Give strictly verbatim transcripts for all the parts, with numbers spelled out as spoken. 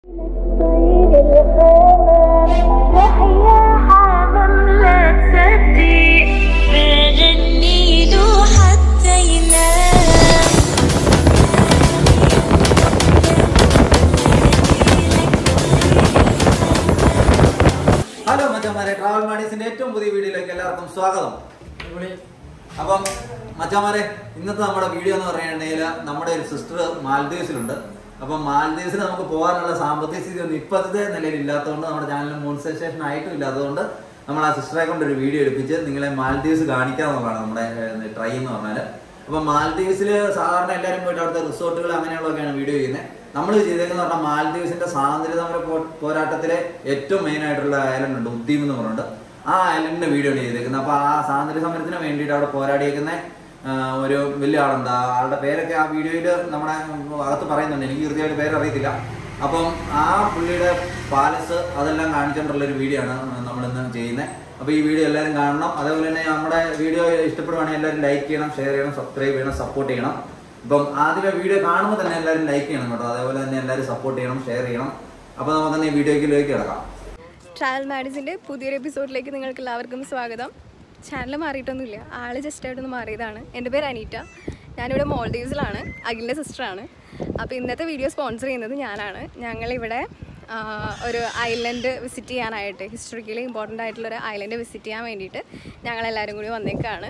Hello മച്ചാമാരെ, travel മാഡീസിന്റെ ഏറ്റവും പുതിയ വീഡിയോയിലേക്ക് എല്ലാവർക്കും സ്വാഗതം. അപ്പം മച്ചാമാരെ, ഇന്നത്തെ നമ്മുടെ വീഡിയോ എന്ന് പറയുകയാണെങ്കിൽ നമ്മുടെ ഒരു സിസ്റ്റർ മാൽദീവ്സിലുണ്ട്. അപ്പം മാൽദീവ്സിൽ നമുക്ക് പോകാനുള്ള സാമ്പത്തിക സ്ഥിതി ഒന്നും ഇപ്പോഴത്തെ നിലയിൽ ഇല്ലാത്തതുകൊണ്ട് നമ്മുടെ ചാനലിൽ മോണിറ്റൈസേഷൻ ആയിട്ടും ഇല്ലാത്തതുകൊണ്ട് നമ്മൾ ആ സിസ്റ്ററെ കൊണ്ട് ഒരു വീഡിയോ എടുപ്പിച്ച് നിങ്ങളെ മാൽദീവ്സ് കാണിക്കാമെന്നുള്ളതാണ് നമ്മുടെ ട്രൈ എന്ന് പറഞ്ഞാൽ. അപ്പം മാൽദീവ്സിൽ സാധാരണ എല്ലാവരും പോയിട്ട് അവിടുത്തെ റിസോർട്ടുകൾ അങ്ങനെയുള്ളതൊക്കെയാണ് വീഡിയോ ചെയ്യുന്നത്. നമ്മൾ ചെയ്തേക്കെന്ന് പറഞ്ഞാൽ മാൽദീവ്സിന്റെ സ്വാതന്ത്ര്യ സമര പോരാട്ടത്തിലെ ഏറ്റവും മെയിൻ ആയിട്ടുള്ള ഐലൻഡ് ഉണ്ട്, ഉദ്ദീം എന്ന് പറഞ്ഞിട്ട്. ആ ഐലൻഡിന്റെ വീഡിയോ ആണ് ചെയ്തേക്കുന്നത്. അപ്പൊ ആ സ്വാതന്ത്ര്യ സമരത്തിന് വേണ്ടിയിട്ട് അവിടെ പോരാടിയേക്കുന്ന ഒരു വലിയ ആളുണ്ട്. ആളുടെ പേരൊക്കെ ആ വീഡിയോയിൽ നമ്മുടെ അകത്ത് പറയുന്നുണ്ട്, എനിക്ക് കൃത്യമായിട്ട് പേര് അറിയത്തില്ല. അപ്പം ആ പുള്ളിയുടെ പാലസ് അതെല്ലാം കാണിച്ചുകൊണ്ടുള്ള ഒരു വീഡിയോ ആണ് നമ്മളിന്ന് ചെയ്യുന്നത്. അപ്പോൾ ഈ വീഡിയോ എല്ലാവരും കാണണം. അതേപോലെ തന്നെ നമ്മുടെ വീഡിയോ ഇഷ്ടപ്പെടുവാണെങ്കിൽ എല്ലാവരും ലൈക്ക് ചെയ്യണം, ഷെയർ ചെയ്യണം, സബ്സ്ക്രൈബ് ചെയ്യണം, സപ്പോർട്ട് ചെയ്യണം. ഇപ്പം ആദ്യമേ വീഡിയോ കാണുമ്പോൾ തന്നെ എല്ലാവരും ലൈക്ക് ചെയ്യണം കേട്ടോ. അതേപോലെ തന്നെ എല്ലാവരും സപ്പോർട്ട് ചെയ്യണം, ഷെയർ ചെയ്യണം. അപ്പോൾ നമുക്കെന്ന് ഈ വീഡിയോയിലേക്ക് കിടക്കാം. ട്രാവൽ മാഡീസിൻ്റെ പുതിയൊരു എപ്പിസോഡിലേക്ക് നിങ്ങൾക്ക് എല്ലാവർക്കും സ്വാഗതം. ചാനൽ മാറിയിട്ടൊന്നുമില്ല, ആൾ ജസ്റ്റ് ആയിട്ടൊന്ന് മാറിയതാണ്. എൻ്റെ പേര് അനീറ്റ, ഞാനിവിടെ മോൾഡീവ്സിലാണ്, അഖിലിൻ്റെ സിസ്റ്ററാണ്. അപ്പോൾ ഇന്നത്തെ വീഡിയോ സ്പോൺസർ ചെയ്യുന്നത് ഞാനാണ്. ഞങ്ങളിവിടെ ഒരു ഐലൻഡ് വിസിറ്റ് ചെയ്യാനായിട്ട്, ഹിസ്റ്ററിക്കലി ഇമ്പോർട്ടൻ്റ് ആയിട്ടുള്ളൊരു ഐലൻഡ് വിസിറ്റ് ചെയ്യാൻ വേണ്ടിയിട്ട് ഞങ്ങളെല്ലാവരും കൂടി വന്നേക്കാണ്.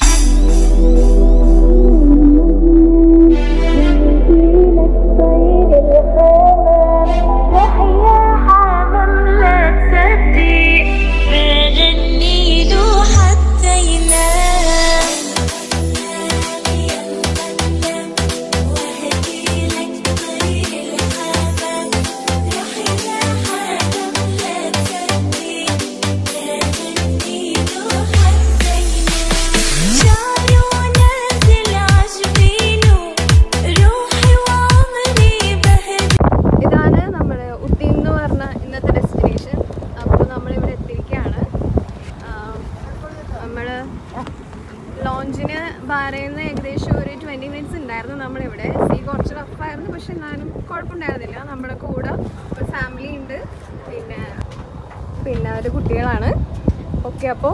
ലോഞ്ചിന് ബാരേന്ന് ഏകദേശം ഒരു ട്വൻറ്റി മിനിറ്റ്സ് ഉണ്ടായിരുന്നു നമ്മളിവിടെ. സീ കുറച്ച് റഫായിരുന്നു, പക്ഷെ എന്നാലും കുഴപ്പമുണ്ടായിരുന്നില്ല. നമ്മുടെ കൂടെ ഒരു ഫാമിലി ഉണ്ട്, പിന്നെ പിന്നെ ഒരു കുട്ടികളാണ്. ഓക്കെ, അപ്പോൾ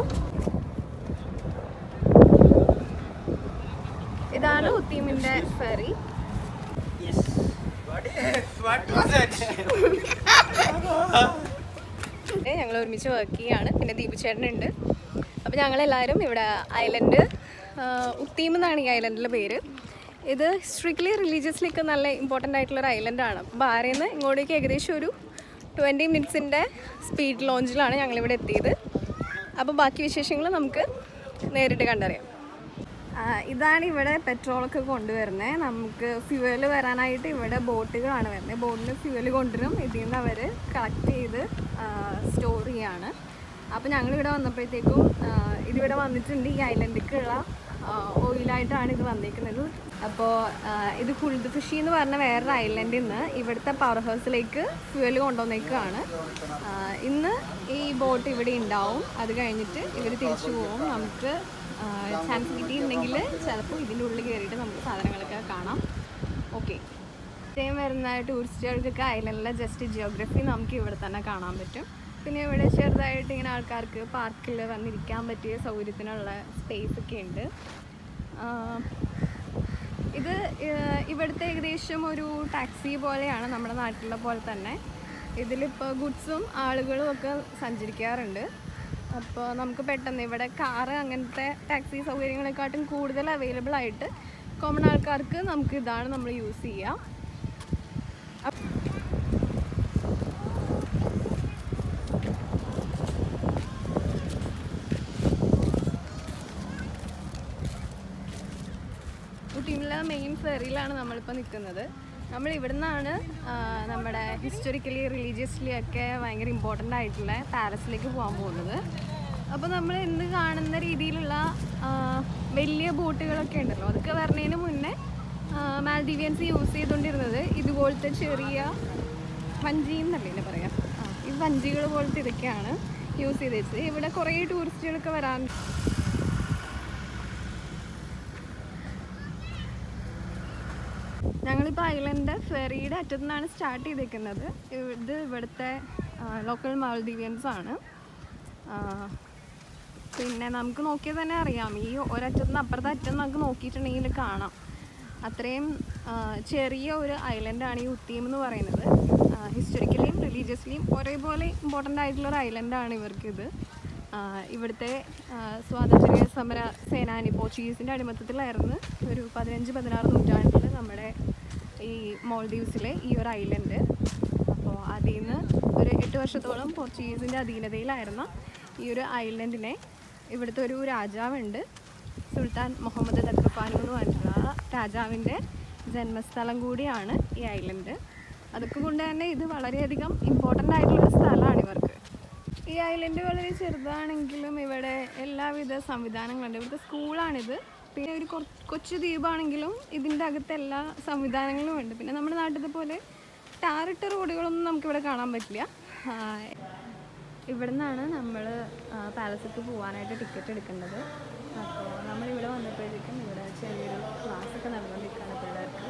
ഇതാണ് ഉത്തീമിൻ്റെ ഫെറി. ഞങ്ങൾ ഒരുമിച്ച് വർക്ക് ചെയ്യാണ്. പിന്നെ ദീപു ചേട്ടനുണ്ട്. അപ്പോൾ ഞങ്ങളെല്ലാവരും ഇവിടെ ഐലൻഡ് ഉത്തീം എന്നാണ് ഈ ഐലൻഡിലെ പേര്. ഇത് സ്ട്രിക്ട്ലി റിലീജിയസ്ലിക്ക് നല്ല ഇമ്പോർട്ടൻ്റ് ആയിട്ടുള്ളൊരു ഐലൻഡാണ്. ബാരേന്ന് ഇങ്ങോട്ടേക്ക് ഏകദേശം ഒരു ട്വൻറ്റി മിനിറ്റ്സിൻ്റെ സ്പീഡ് ലോഞ്ചിലാണ് ഞങ്ങളിവിടെ എത്തിയത്. അപ്പോൾ ബാക്കി വിശേഷങ്ങൾ നമുക്ക് നേരിട്ട് കണ്ടറിയാം. ഇതാണ് ഇവിടെ പെട്രോളൊക്കെ കൊണ്ടുവരുന്നത്. നമുക്ക് ഫ്യൂവൽ വരാനായിട്ട് ഇവിടെ ബോട്ടുകളാണ് വരുന്നത്. ബോട്ടിന് ഫ്യൂവൽ കൊണ്ടുവരും, ഇതിൽ നിന്ന് അവർ കളക്ട് ചെയ്ത് സ്റ്റോർ ചെയ്യാണ്. അപ്പോൾ ഞങ്ങളിവിടെ വന്നപ്പോഴത്തേക്കും ഇതിവിടെ വന്നിട്ടുണ്ട്. ഈ ഐലൻഡിലേക്കുള്ള ഓയിലായിട്ടാണ് ഇത് വന്നിരിക്കുന്നത്. അപ്പോൾ ഇത് കുൾദ് ഫിഷി എന്ന് പറഞ്ഞ വേറൊരു ഐലൻഡിൽ നിന്ന് ഇവിടുത്തെ പവർ ഹൗസിലേക്ക് ഫ്യൂവൽ കൊണ്ടുവന്നേക്കുകയാണ്. ഇന്ന് ഈ ബോട്ട് ഇവിടെ ഉണ്ടാവും, അത് കഴിഞ്ഞിട്ട് ഇവർ തിരിച്ചു പോകും. നമുക്ക് ചാൻസ് കിട്ടിയിട്ടുണ്ടെങ്കിൽ ചിലപ്പോൾ ഇതിൻ്റെ ഉള്ളിൽ കയറിയിട്ട് നമുക്ക് സാധനങ്ങളൊക്കെ കാണാം. ഓക്കെ, ഇത്രയും വരുന്ന ടൂറിസ്റ്റുകൾക്കൊക്കെ ഐലൻഡിലെ ജസ്റ്റ് ജിയോഗ്രഫി നമുക്ക് ഇവിടെ തന്നെ കാണാൻ പറ്റും. പിന്നെ ഇവിടെ ചെറുതായിട്ട് ഇങ്ങനെ ആൾക്കാർക്ക് പാർക്കിൽ വന്നിരിക്കാൻ പറ്റിയ സൗകര്യത്തിനുള്ള സ്പേസ് ഒക്കെ ഉണ്ട്. ഇത് ഇവിടുത്തെ ഏകദേശം ഒരു ടാക്സി പോലെയാണ്, നമ്മുടെ നാട്ടിലെ പോലെ തന്നെ. ഇതിലിപ്പോൾ ഗുഡ്സും ആളുകളും ഒക്കെ സഞ്ചരിക്കാറുണ്ട്. അപ്പോൾ നമുക്ക് പെട്ടെന്ന് ഇവിടെ കാറ് അങ്ങനത്തെ ടാക്സി സൗകര്യങ്ങളെക്കാട്ടും കൂടുതൽ അവൈലബിൾ ആയിട്ട് കോമൺ ആൾക്കാർക്ക് നമുക്ക് ഇതാണ് നമ്മൾ യൂസ് ചെയ്യുക. ഉത്തീമിലെ മെയിൻ ഫെറിയിലാണ് നമ്മളിപ്പോൾ നിൽക്കുന്നത്. നമ്മൾ ഇവിടെ നിന്നാണ് നമ്മുടെ ഹിസ്റ്റോറിക്കലി റിലീജിയസ്ലി ഒക്കെ ഭയങ്കര ഇമ്പോർട്ടൻ്റ് ആയിട്ടുള്ള പാലസിലേക്ക് പോകാൻ പോകുന്നത്. അപ്പോൾ നമ്മൾ ഇന്ന് കാണുന്ന രീതിയിലുള്ള വലിയ ബോട്ടുകളൊക്കെ ഉണ്ടല്ലോ, അതൊക്കെ വരുന്നതിന് മുന്നേ മാൽഡീവിയൻസ് യൂസ് ചെയ്തുകൊണ്ടിരുന്നത് ഇതുപോലത്തെ ചെറിയ വഞ്ചി എന്നല്ലേ എന്നെ പറയാം, ഈ വഞ്ചികൾ പോലത്തെ ഇതൊക്കെയാണ് യൂസ് ചെയ്ത് വെച്ചത്. ഇവിടെ കുറേ ടൂറിസ്റ്റുകളൊക്കെ വരാൻ ഞങ്ങൾ ഇതിപ്പോൾ ഐലൻഡ് ഫെറിയുടെ അറ്റത്തു നിന്നാണ് സ്റ്റാർട്ട് ചെയ്തേക്കുന്നത്. ഇത് ഇവിടുത്തെ ലോക്കൽ മാൽദീവിയൻസ് ആണ്. പിന്നെ നമുക്ക് നോക്കിയാൽ തന്നെ അറിയാം, ഈ ഒരറ്റത്തു നിന്ന് അപ്പുറത്തെ അറ്റം നമുക്ക് നോക്കിയിട്ടുണ്ടെങ്കിൽ കാണാം. അത്രയും ചെറിയ ഒരു ഐലൻഡാണ് ഈ ഉത്തീം എന്ന് പറയുന്നത്. ഹിസ്റ്റോറിക്കലിയും റിലീജിയസ്ലിയും ഒരേപോലെ ഇമ്പോർട്ടൻ്റ് ആയിട്ടുള്ളൊരു ഐലൻഡാണ് ഇവർക്കിത്. ഇവിടുത്തെ സ്വാതന്ത്ര്യ സമര സേനാനി പോർച്ചുഗീസിൻ്റെ അടിമത്തത്തിലായിരുന്നു ഒരു പതിനഞ്ച് പതിനാറ് നൂറ്റാണ്ടിൽ നമ്മുടെ ഈ മോൾഡീവ്സിലെ ഈ ഒരു ഐലൻഡ്. അപ്പോൾ അതിൽ നിന്ന് ഒരു എട്ട് വർഷത്തോളം പോർച്ചുഗീസിൻ്റെ അധീനതയിലായിരുന്ന ഈ ഒരു ഐലൻഡിനെ ഇവിടുത്തെ ഒരു രാജാവുണ്ട്, സുൽത്താൻ മുഹമ്മദ് ദഖ്ഖാനു എന്ന് പറഞ്ഞിട്ടുള്ള രാജാവിൻ്റെ ജന്മസ്ഥലം കൂടിയാണ് ഈ ഐലൻഡ്. അതൊക്കെ കൊണ്ട് തന്നെ ഇത് വളരെയധികം ഇമ്പോർട്ടൻ്റ് ആയിട്ടുള്ളൊരു സ്ഥലമാണ് ഇവർക്ക്. ഈ ഐലൻഡ് വളരെ ചെറുതാണെങ്കിലും ഇവിടെ എല്ലാവിധ സംവിധാനങ്ങളുണ്ട്. ഇവിടുത്തെ സ്കൂളാണിത്. പിന്നെ ഒരു കൊച്ചു ദ്വീപാണെങ്കിലും ഇതിൻ്റെ അകത്ത് എല്ലാ സംവിധാനങ്ങളും ഉണ്ട്. പിന്നെ നമ്മുടെ നാട്ടിലത്തെ പോലെ ടാറിട്ട റോഡുകളൊന്നും നമുക്കിവിടെ കാണാൻ പറ്റില്ല. ഇവിടെ നിന്നാണ് നമ്മൾ പാലസിലേക്ക് പോകാനായിട്ട് ടിക്കറ്റ് എടുക്കേണ്ടത്. അപ്പോൾ നമ്മളിവിടെ വന്നപ്പോഴേക്കും ഇവിടെ ചെറിയൊരു ക്ലാസ്സൊക്കെ നടന്നുകൊണ്ടിരിക്കുകയാണ് പിള്ളേർക്ക്.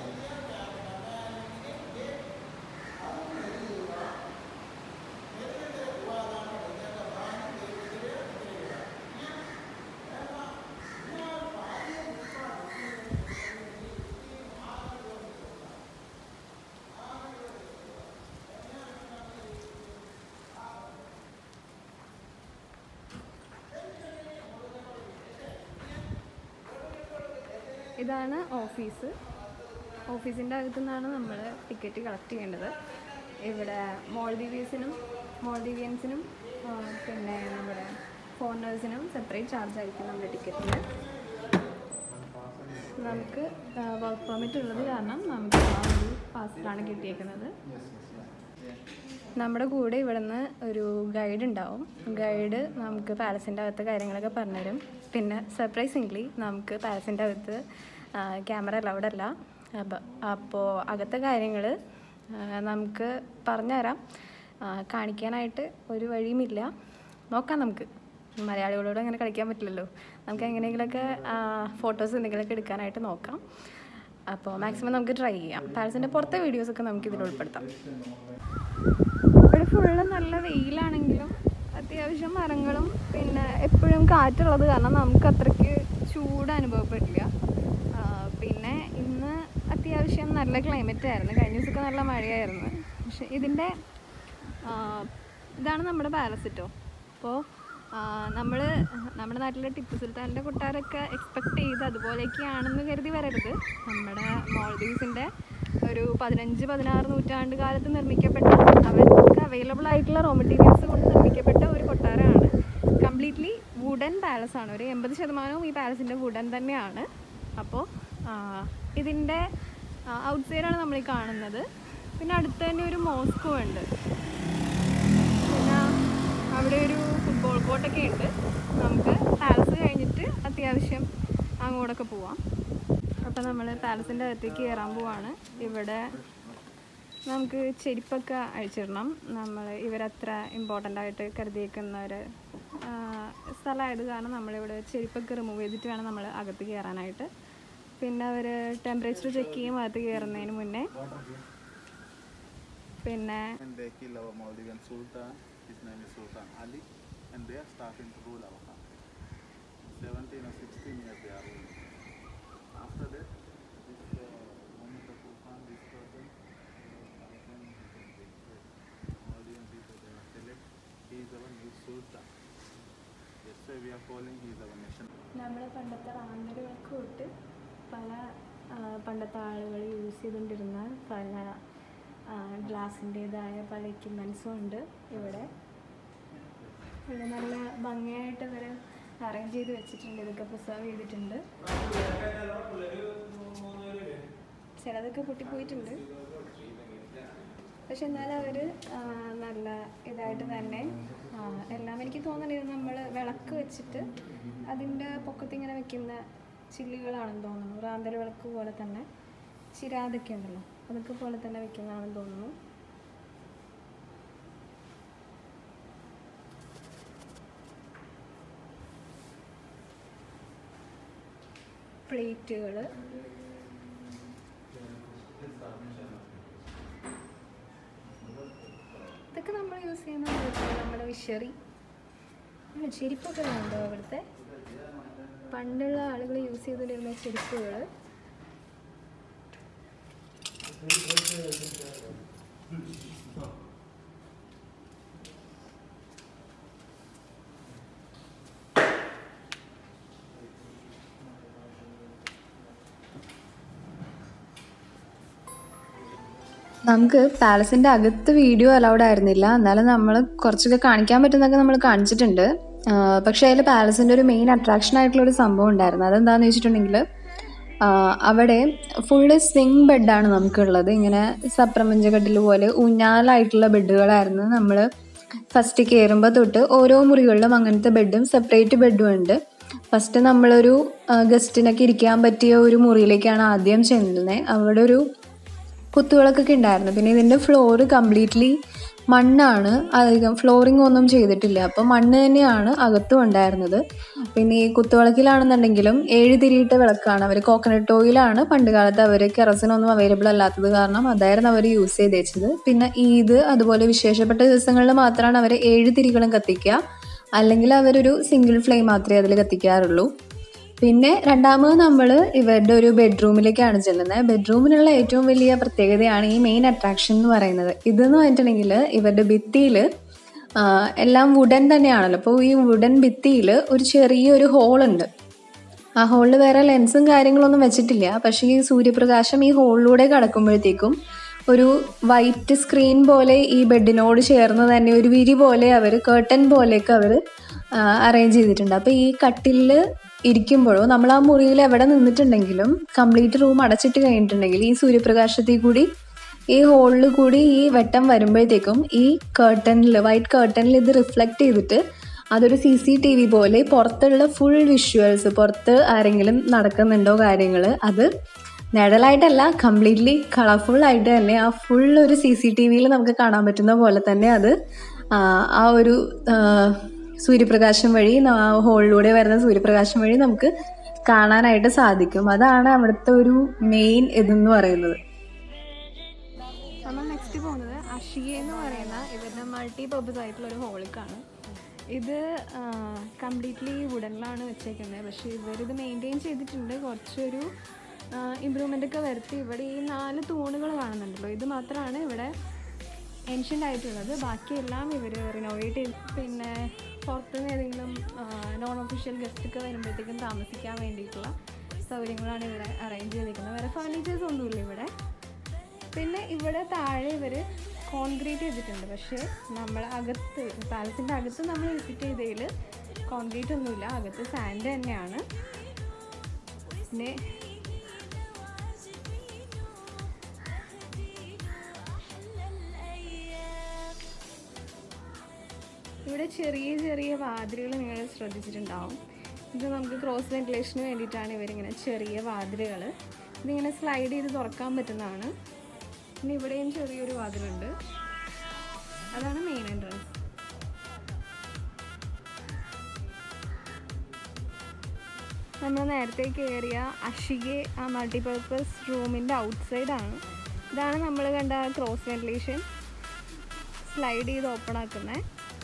ഇതാണ് ഓഫീസ്. ഓഫീസിൻ്റെ അകത്തു നിന്നാണ് നമ്മൾ ടിക്കറ്റ് കളക്ട് ചെയ്യേണ്ടത്. ഇവിടെ മോൾദീവ്സിനും മോൾദീവിയൻസിനും പിന്നെ നമ്മുടെ ഫോറിനേഴ്സിനും സെപ്പറേറ്റ് ചാർജ് ആയിരിക്കും നമ്മുടെ ടിക്കറ്റിന്. നമുക്ക് വർക്ക് പെർമിറ്റ് ഉള്ളത് കാരണം നമുക്ക് ആ ഒരു പാസിലാണ് കിട്ടിയേക്കുന്നത്. നമ്മുടെ കൂടെ ഇവിടെ നിന്ന് ഒരു ഗൈഡ് ഉണ്ടാവും. ഗൈഡ് നമുക്ക് പാലസിൻ്റെ അകത്തെ കാര്യങ്ങളൊക്കെ പറഞ്ഞുതരും. പിന്നെ സർപ്രൈസിംഗ്ലി നമുക്ക് പാലസിൻ്റെ അകത്ത് ക്യാമറ അലൗഡ് അല്ല. അപ്പോൾ അപ്പോൾ അകത്തെ കാര്യങ്ങൾ നമുക്ക് പറഞ്ഞുതരാം. കാണിക്കാനായിട്ട് ഒരു വഴിയുമില്ല. നോക്കാം, നമുക്ക് മലയാളികളോട് അങ്ങനെ കളിക്കാൻ പറ്റില്ലല്ലോ. നമുക്ക് എങ്ങനെയെങ്കിലുമൊക്കെ ഫോട്ടോസ് എന്തെങ്കിലുമൊക്കെ എടുക്കാനായിട്ട് നോക്കാം. അപ്പോൾ മാക്സിമം നമുക്ക് ട്രൈ ചെയ്യാം. പാലസിൻ്റെ പുറത്തെ വീഡിയോസൊക്കെ നമുക്ക് ഇതിൽ ഉൾപ്പെടുത്താം. ഇവിടെ ഫുള്ള് നല്ല വെയിലാണെങ്കിലും അത്യാവശ്യം മരങ്ങളും പിന്നെ എപ്പോഴും കാറ്റുള്ളത് കാരണം നമുക്ക് അത്രയ്ക്ക് ചൂട് അനുഭവപ്പെട്ടില്ല. പിന്നെ ഇന്ന് അത്യാവശ്യം നല്ല ക്ലൈമറ്റ് ആയിരുന്നു. കഴിഞ്ഞ ദിവസമൊക്കെ നല്ല മഴയായിരുന്നു. പക്ഷെ ഇതിൻ്റെ ഇതാണ് നമ്മുടെ പാലസ് കേട്ടോ. അപ്പോൾ നമ്മൾ നമ്മുടെ നാട്ടിലെ ടിപ്പു സുൽത്താൻ്റെ കൊട്ടാരമൊക്കെ എക്സ്പെക്ട് ചെയ്ത് അതുപോലെയൊക്കെയാണെന്ന് കരുതി വരരുത്. നമ്മുടെ മോൾഡീവ്സിൻ്റെ ഒരു പതിനഞ്ച് പതിനാറ് നൂറ്റാണ്ട് കാലത്ത് നിർമ്മിക്കപ്പെട്ട അവർക്ക് അവൈലബിൾ ആയിട്ടുള്ള റോ മെറ്റീരിയൽസ് കൊണ്ട് നിർമ്മിക്കപ്പെട്ട ഒരു കൊട്ടാരമാണ്. Completely wooden പാലസാണ്. ഒരു എൺപത് ശതമാനവും ഈ പാലസിൻ്റെ വുഡൻ തന്നെയാണ്. അപ്പോൾ ഇതിൻ്റെ ഔട്ട്സൈഡാണ് നമ്മൾ ഈ കാണുന്നത്. പിന്നെ അടുത്ത് തന്നെ ഒരു മോസ്കും ഉണ്ട്. പിന്നെ അവിടെ ഒരു ഫുട്ബോൾ കോർട്ടൊക്കെ ഉണ്ട്. നമുക്ക് പാലസ് കഴിഞ്ഞിട്ട് അത്യാവശ്യം അങ്ങോട്ടൊക്കെ പോവാം. അപ്പോൾ നമ്മൾ പാലസിൻ്റെ അകത്തേക്ക് കയറാൻ പോവാണ്. ഇവിടെ നമുക്ക് ചെരുപ്പൊക്കെ അഴിച്ചിടണം. നമ്മൾ ഇവരത്ര ഇമ്പോർട്ടൻ്റ് ആയിട്ട് കരുതിയേക്കുന്ന ഒരു സ്ഥലമായത് കാരണം നമ്മളിവിടെ ചെരുപ്പൊക്കെ റിമൂവ് ചെയ്തിട്ട് വേണം നമ്മൾ അകത്ത് കയറാനായിട്ട്. പിന്നെ അവർ ടെമ്പറേച്ചർ ചെക്ക് ചെയ്യും അകത്ത് കയറുന്നതിന് മുന്നേ. പിന്നെ നമ്മുടെ പണ്ടത്തെ റാന്തലുകൾക്ക് തൊട്ട് പല പണ്ടത്തെ ആളുകൾ യൂസ് ചെയ്തുകൊണ്ടിരുന്ന പല ഗ്ലാസിൻ്റേതായ പല എക്യുപ്മെൻസും ഉണ്ട് ഇവിടെ. ഇവിടെ നല്ല ഭംഗിയായിട്ട് ഇവർ അറേഞ്ച് ചെയ്ത് വെച്ചിട്ടുണ്ട്. ഇതൊക്കെ പ്രിസർവ് ചെയ്തിട്ടുണ്ട്. ചിലതൊക്കെ പൊട്ടിപ്പോയിട്ടുണ്ട്. പക്ഷെ എന്നാലും അവർ നല്ല ഇതായിട്ട് തന്നെ എല്ലാം എനിക്ക് തോന്നുന്നത് നമ്മൾ വിളക്ക് വെച്ചിട്ട് അതിൻ്റെ പൊക്കത്ത് ഇങ്ങനെ വെക്കുന്ന ചില്ലുകളാണെന്ന് തോന്നുന്നു. റാന്തൽ വിളക്ക് പോലെ തന്നെ ചിരാതൊക്കെ ഉണ്ടല്ലോ, അതൊക്കെ പോലെ തന്നെ വെക്കുന്നതാണെന്ന് തോന്നുന്നു. പ്ലേറ്റുകൾ ഇവിടെയൊക്കെ നമ്മൾ യൂസ് ചെയ്യുന്ന നമ്മുടെ വിഷറി ചെരുപ്പൊക്കെ ഉണ്ടോ ഇവിടുത്തെ പണ്ടുള്ള ആളുകൾ യൂസ് ചെയ്തിരുന്ന ചെരുപ്പുകൾ. നമുക്ക് പാലസിൻ്റെ അകത്ത് വീഡിയോ അലൗഡ് ആയിരുന്നില്ല, എന്നാലും നമ്മൾ കുറച്ചൊക്കെ കാണിക്കാൻ പറ്റുന്നതൊക്കെ നമ്മൾ കാണിച്ചിട്ടുണ്ട്. പക്ഷേ അതിൽ പാലസിൻ്റെ ഒരു മെയിൻ അട്രാക്ഷൻ ആയിട്ടുള്ളൊരു സംഭവം ഉണ്ടായിരുന്നു. അതെന്താണെന്ന് വെച്ചിട്ടുണ്ടെങ്കിൽ അവിടെ ഫുള്ള് സ്വിങ് ബെഡാണ് നമുക്കുള്ളത്. ഇങ്ങനെ സപ്രപഞ്ചകട്ടിൽ പോലെ ഊഞ്ഞാലായിട്ടുള്ള ബെഡുകളായിരുന്നു. നമ്മൾ ഫസ്റ്റ് കയറുമ്പോൾ തൊട്ട് ഓരോ മുറികളിലും അങ്ങനത്തെ ബെഡും സെപ്പറേറ്റ് ബെഡും ഉണ്ട്. ഫസ്റ്റ് നമ്മളൊരു ഗസ്റ്റിനൊക്കെ ഇരിക്കാൻ പറ്റിയ ഒരു മുറിയിലേക്കാണ് ആദ്യം ചെല്ലുന്നത്. അവിടെ ഒരു കുത്തുവിളക്കൊക്കെ ഉണ്ടായിരുന്നു. പിന്നെ ഇതിൻ്റെ ഫ്ലോറ് കംപ്ലീറ്റ്ലി മണ്ണാണ്, അധികം ഫ്ലോറിങ് ഒന്നും ചെയ്തിട്ടില്ല. അപ്പോൾ മണ്ണ് തന്നെയാണ് അകത്തും ഉണ്ടായിരുന്നത്. പിന്നെ ഈ കുത്തുവിളക്കിലാണെന്നുണ്ടെങ്കിലും ഏഴ് തിരിയിട്ട വിളക്കാണ്. അവർ കോക്കനട്ട് ഓയിലാണ് പണ്ട് കാലത്ത് അവർ കെറസിനൊന്നും അവൈലബിൾ അല്ലാത്തത് കാരണം അതായിരുന്നു അവർ യൂസ് ചെയ്ത് വെച്ചത്. പിന്നെ ഈദ് അതുപോലെ വിശേഷപ്പെട്ട ദിവസങ്ങളിൽ മാത്രമാണ് അവർ ഏഴ് തിരികളും കത്തിക്കുക, അല്ലെങ്കിൽ അവരൊരു സിംഗിൾ ഫ്ലെയിം മാത്രമേ അതിൽ കത്തിക്കാറുള്ളൂ. പിന്നെ രണ്ടാമത് നമ്മൾ ഇവരുടെ ഒരു ബെഡ്റൂമിലേക്കാണ് ചെല്ലുന്നത്. ബെഡ്റൂമിനുള്ള ഏറ്റവും വലിയ പ്രത്യേകതയാണ് ഈ മെയിൻ അട്രാക്ഷൻ എന്ന് പറയുന്നത്. ഇതെന്ന് പറഞ്ഞിട്ടുണ്ടെങ്കിൽ ഇവരുടെ ഭിത്തിയിൽ എല്ലാം വുഡൻ തന്നെയാണല്ലോ. അപ്പോൾ ഈ വുഡൻ ഭിത്തിയിൽ ഒരു ചെറിയൊരു ഹോളുണ്ട്. ആ ഹോളിൽ വേറെ ലെൻസും കാര്യങ്ങളൊന്നും വെച്ചിട്ടില്ല. പക്ഷേ ഈ സൂര്യപ്രകാശം ഈ ഹോളിലൂടെ കടക്കുമ്പോഴത്തേക്കും ഒരു വൈറ്റ് സ്ക്രീൻ പോലെ ഈ ബെഡിനോട് ചേർന്ന് തന്നെ ഒരു വിരി പോലെ അവർ കേർട്ടൻ പോലെയൊക്കെ അവർ അറേഞ്ച് ചെയ്തിട്ടുണ്ട്. അപ്പോൾ ഈ കട്ടിലിൽ ഇരിക്കുമ്പോഴോ നമ്മൾ ആ മുറിയിൽ എവിടെ നിന്നിട്ടുണ്ടെങ്കിലും കംപ്ലീറ്റ് റൂം അടച്ചിട്ട് കഴിഞ്ഞിട്ടുണ്ടെങ്കിൽ ഈ സൂര്യപ്രകാശത്തിൽ കൂടി ഈ ഹോളിൽ കൂടി ഈ വെട്ടം വരുമ്പോഴത്തേക്കും ഈ കേർട്ടനിൽ വൈറ്റ് കേർട്ടനിൽ ഇത് റിഫ്ലക്റ്റ് ചെയ്തിട്ട് അതൊരു സി സി ടി വി പോലെ പുറത്തുള്ള ഫുൾ വിഷ്വൽസ്, പുറത്ത് ആരെങ്കിലും നടക്കുന്നുണ്ടോ കാര്യങ്ങൾ, അത് നിഴലായിട്ടല്ല കംപ്ലീറ്റ്ലി കളർഫുള്ളായിട്ട് തന്നെ ആ ഫുൾ ഒരു സി സി ടി വിയിൽ നമുക്ക് കാണാൻ പറ്റുന്ന പോലെ തന്നെ അത് ആ ഒരു സൂര്യപ്രകാശം വഴി, ഹോളിലൂടെ വരുന്ന സൂര്യപ്രകാശം വഴി നമുക്ക് കാണാനായിട്ട് സാധിക്കും. അതാണ് അവിടുത്തെ ഒരു മെയിൻ ഇതെന്ന് പറയുന്നത്. നമ്മൾ നെക്സ്റ്റ് പോകുന്നത് അഷിയ എന്ന് പറയുന്ന ഇവരുടെ മൾട്ടി പർപ്പസ് ആയിട്ടുള്ള ഒരു ഹോളിക്കാണ്. ഇത് കംപ്ലീറ്റ്ലി വുഡനിലാണ് വെച്ചേക്കുന്നത്. പക്ഷേ ഇവരിത് മെയിൻറ്റെയിൻ ചെയ്തിട്ടുണ്ട്, കുറച്ചൊരു ഇമ്പ്രൂവ്മെൻ്റ് ഒക്കെ വരുത്തി. ഇവിടെ ഈ നാല് തൂണുകൾ കാണുന്നുണ്ടല്ലോ, ഇത് മാത്രമാണ് ഇവിടെ ഏൻഷ്യൻ്റ് ആയിട്ടുള്ളത്. ബാക്കിയെല്ലാം ഇവർ റിനോവേറ്റ് ചെയ്ത് പിന്നെ പുറത്തുനിന്ന് ഏതെങ്കിലും നോൺ ഒഫീഷ്യൽ ഗസ്റ്റൊക്കെ വരുമ്പോഴത്തേക്കും താമസിക്കാൻ വേണ്ടിയിട്ടുള്ള സൗകര്യങ്ങളാണ് ഇവിടെ അറേഞ്ച് ചെയ്തിരിക്കുന്നത്. വേറെ ഫർണിച്ചേഴ്സ് ഒന്നുമില്ല ഇവിടെ. പിന്നെ ഇവിടെ താഴെ ഇവർ കോൺക്രീറ്റ് ചെയ്തിട്ടുണ്ട്. പക്ഷേ നമ്മൾ അകത്ത് പാലസിൻ്റെ അകത്ത് നമ്മൾ വിസിറ്റ് ചെയ്തതിൽ കോൺക്രീറ്റ് ഒന്നുമില്ല, അകത്ത് സാൻഡ് തന്നെയാണ്. പിന്നെ ഇവിടെ ചെറിയ ചെറിയ വാതിലുകൾ നിങ്ങൾ ശ്രദ്ധിച്ചിട്ടുണ്ടാവും. ഇത് നമുക്ക് ക്രോസ് വെന്റിലേഷന് വേണ്ടിയിട്ടാണ് ഇവരിങ്ങനെ ചെറിയ വാതിലുകൾ. ഇതിങ്ങനെ സ്ലൈഡ് ചെയ്ത് തുറക്കാൻ പറ്റുന്നതാണ്. പിന്നെ ഇവിടെയും ചെറിയൊരു വാതിലുണ്ട്, അതാണ് മെയിൻ എൻട്രൻസ്. നമ്മൾ നേരത്തെ കയറിയ അഷിയെ ആ മൾട്ടിപർപ്പസ് റൂമിൻ്റെ ഔട്ട്സൈഡാണ്. ഇതാണ് നമ്മൾ കണ്ട ക്രോസ് വെന്റിലേഷൻ, സ്ലൈഡ് ചെയ്ത് ഓപ്പൺ ആക്കുന്നത്.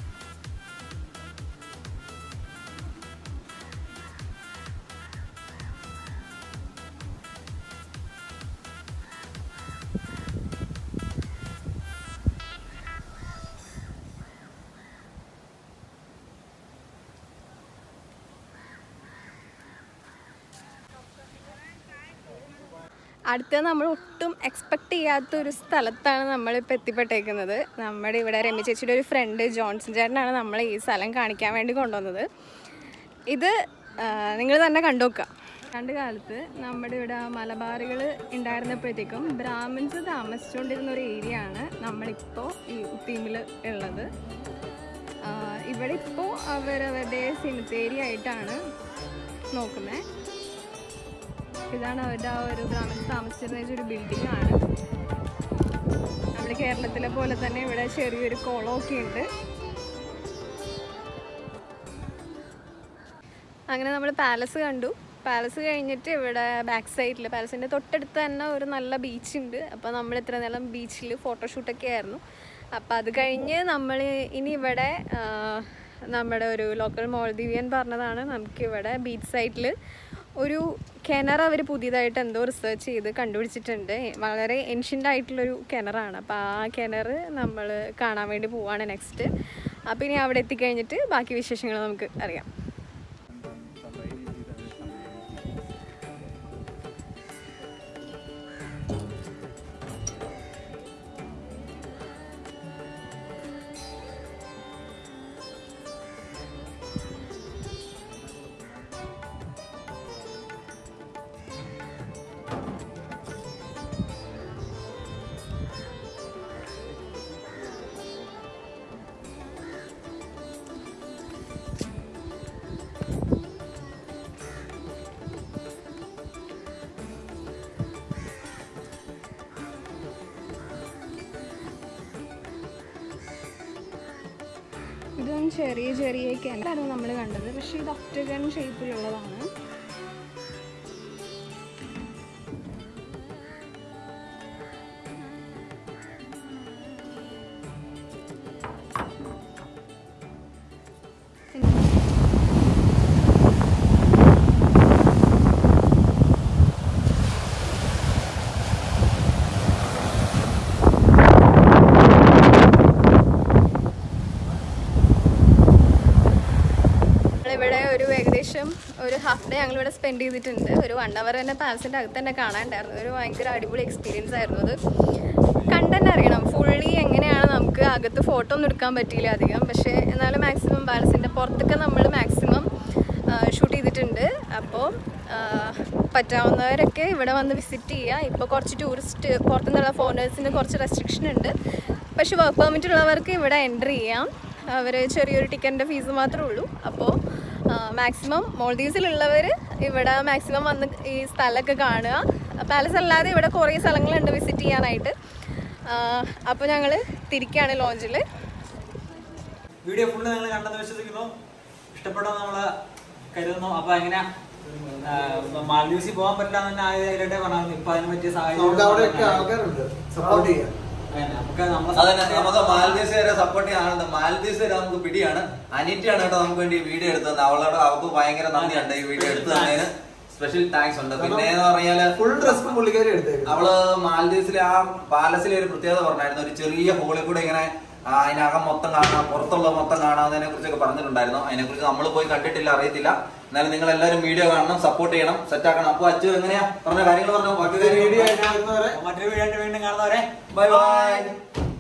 അടുത്ത നമ്മൾ ഒട്ടും എക്സ്പെക്റ്റ് ചെയ്യാത്തൊരു സ്ഥലത്താണ് നമ്മളിപ്പോൾ എത്തിപ്പെട്ടേക്കുന്നത്. നമ്മുടെ ഇവിടെ രമ്യ ചേച്ചിയുടെ ഒരു ഫ്രണ്ട് ജോൺസൺ ചേട്ടനാണ് നമ്മളെ ഈ സ്ഥലം കാണിക്കാൻ വേണ്ടി കൊണ്ടുവന്നത്. ഇത് നിങ്ങൾ തന്നെ കണ്ടു നോക്കുക. പണ്ട് കാലത്ത് നമ്മുടെ ഇവിടെ മലബാറുകൾ ഉണ്ടായിരുന്നപ്പോഴത്തേക്കും ബ്രാഹ്മിൻസ് താമസിച്ചുകൊണ്ടിരുന്ന ഒരു ഏരിയ ആണ് നമ്മളിപ്പോൾ ഈ ഉത്തീമിൽ ഉള്ളത്. ഇവിടെ ഇപ്പോൾ അവരവരുടെ സെമിത്തേരി ആയിട്ടാണ് നോക്കുന്നത്. ഇതാണ് അവരുടെ ആ ഒരു ബ്രാഹ്മിൻസ് താമസിച്ചിരുന്ന ഒരു ബിൽഡിംഗ് ആണ്. നമ്മുടെ കേരളത്തിലെ പോലെ തന്നെ ഇവിടെ ചെറിയൊരു കുളമൊക്കെ ഉണ്ട്. അങ്ങനെ നമ്മൾ പാലസ് കണ്ടു. പാലസ് കഴിഞ്ഞിട്ട് ഇവിടെ ബാക്ക് സൈഡിൽ പാലസിൻ്റെ തൊട്ടടുത്ത് തന്നെ ഒരു നല്ല ബീച്ചുണ്ട്. അപ്പോൾ നമ്മൾ ഇത്ര നേരം ബീച്ചിൽ ഫോട്ടോഷൂട്ടൊക്കെ ആയിരുന്നു. അപ്പം അത് കഴിഞ്ഞ് നമ്മൾ ഇനി ഇവിടെ നമ്മുടെ ഒരു ലോക്കൽ മോൾദീവിയൻ പറഞ്ഞതാണ് നമുക്കിവിടെ ബീച്ച് സൈഡിൽ ഒരു കിണർ അവർ പുതിയതായിട്ട് എന്തോ റിസർച്ച് ചെയ്ത് കണ്ടുപിടിച്ചിട്ടുണ്ട്. വളരെ ഏൻഷ്യൻ്റ് ആയിട്ടുള്ളൊരു കിണറാണ്. അപ്പോൾ ആ കിണർ നമ്മൾ കാണാൻ വേണ്ടി പോവാണ് നെക്സ്റ്റ്. അപ്പോൾ ഇനി അവിടെ എത്തിക്കഴിഞ്ഞിട്ട് ബാക്കി വിശേഷങ്ങൾ നമുക്ക് അറിയാം. ഇതും ചെറിയ ചെറിയ കിണറാണ് നമ്മൾ കണ്ടത്. പക്ഷേ ഇത് ഒക്ടഗൺ ഷേപ്പിലുള്ളതാണ്. ഇവിടെ ഒരു ഏകദേശം ഒരു ഹാഫ് ഡേ ഞങ്ങളിവിടെ സ്പെൻഡ് ചെയ്തിട്ടുണ്ട്. ഒരു വൺ അവർ തന്നെ പാലസിൻ്റെ അകത്ത് തന്നെ കാണാനുണ്ടായിരുന്നു. ഒരു ഭയങ്കര അടിപൊളി എക്സ്പീരിയൻസ് ആയിരുന്നു അത്. കണ്ടന്റ് അറിയണം ഫുള്ളി എങ്ങനെയാണ്. നമുക്ക് അകത്ത് ഫോട്ടോ ഒന്നും എടുക്കാൻ പറ്റിയില്ല അധികം, പക്ഷേ എന്നാലും മാക്സിമം പാലസിൻ്റെ പുറത്തൊക്കെ നമ്മൾ മാക്സിമം ഷൂട്ട് ചെയ്തിട്ടുണ്ട്. അപ്പോൾ പറ്റാവുന്നവരൊക്കെ ഇവിടെ വന്ന് വിസിറ്റ് ചെയ്യുക. ഇപ്പോൾ കുറച്ച് ടൂറിസ്റ്റ് പുറത്തുനിന്നുള്ള ഫോറിനേഴ്സിന് കുറച്ച് റെസ്ട്രിക്ഷൻ ഉണ്ട്. പക്ഷേ വർക്ക് പെർമിറ്റ് ഉള്ളവർക്ക് ഇവിടെ എൻട്രി ചെയ്യാം. അവർ ചെറിയൊരു ടിക്കറ്റിൻ്റെ ഫീസ് മാത്രമേ ഉള്ളൂ. അപ്പോൾ മാക്സിമം മോൾദീവ്സിലുള്ളവർ ഇവിടെ മാക്സിമം വന്ന് ഈ സ്ഥലമൊക്കെ കാണുക. പാലസ് അല്ലാതെ ഇവിടെ കുറേ സ്ഥലങ്ങളുണ്ട് വിസിറ്റ് ചെയ്യാനായിട്ട്. അപ്പോൾ ഞങ്ങൾ തിരിക്കുകയാണ് ലോഞ്ചിൽ. വീഡിയോ ഫുള്ള് നിങ്ങൾ കണ്ടെന്ന് വിശ്വസിക്കുന്നു. ഇഷ്ടപ്പെട്ടോ നമ്മള് കരുതുന്നു. അപ്പൊ എങ്ങനെയാ മാൽദീവ്സിൽ പോകാൻ പറ്റില്ല എന്ന് തന്നെ ആദ്യമായിട്ടേ പറഞ്ഞു. ഇപ്പൊ അതിന് പറ്റിയ സാഹചര്യം നമുക്ക് മാൽദീവ്സ് വരെ സപ്പോർട്ട് ചെയ്യാൻ മാൽദീവ്സ് വരെ നമുക്ക് പിടിയാണ്. അനിറ്റയാണ് കേട്ടോ നമുക്ക് വേണ്ടി വീഡിയോ എടുത്തത്. അവളോട് അവർക്ക് ഭയങ്കര നന്ദിയുണ്ട് ഈ വീഡിയോ എടുത്തു തന്നതിന്. സ്പെഷ്യൽ താങ്ക്സ് ഉണ്ട്. പിന്നെ എന്ന് പറഞ്ഞാല് ഫുൾ ഡ്രസ് പുള്ളിക്കാരി എടുത്തത്. അവള് മാൽദീവ്സിലെ ആ പാലസിലെ ഒരു പ്രത്യേകത പറഞ്ഞായിരുന്നു. ഒരു ചെറിയ ഹോളിൽ കൂടെ ഇങ്ങനെ അതിനകം മൊത്തം കാണാം, പുറത്തുള്ള മൊത്തം കാണാവുന്നതിനെ കുറിച്ചൊക്കെ പറഞ്ഞിട്ടുണ്ടായിരുന്നു. അതിനെക്കുറിച്ച് നമ്മൾ പോയി കണ്ടിട്ടില്ല, അറിയത്തില്ല. എന്നാലും നിങ്ങൾ എല്ലാവരും വീഡിയോ കാണണം, സപ്പോർട്ട് ചെയ്യണം, സെറ്റ് ആക്കണം. അപ്പൊ അച്ചു എങ്ങനെയാ പറഞ്ഞ കാര്യങ്ങൾ പറഞ്ഞു. മറ്റൊരു വീഡിയോ മറ്റൊരു വീഡിയോ വീണ്ടും കാണുന്നവരെ ബൈ ബൈ.